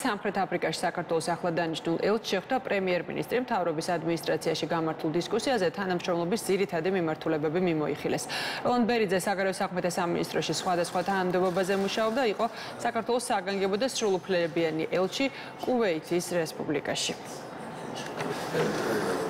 სამხრეთ აფრიკაში საქართველოს ახლად დანიშნულ ელჩს შეხვდა პრემიერ-მინისტრი. მთავრობის ადმინისტრაციაში გამართულ დისკუსიაზე თანამშრომლობის ძირითადი მიმართულებები მიმოიხილეს. როლანდ ბერიძე საგარეო საქმეთა სამინისტროში სხვადასხვა თანამდებობაზე მუშაობდა, იყო საქართველოს საგანგებო და სრულუფლებიანი ელჩი კუვეითის რესპუბლიკაში.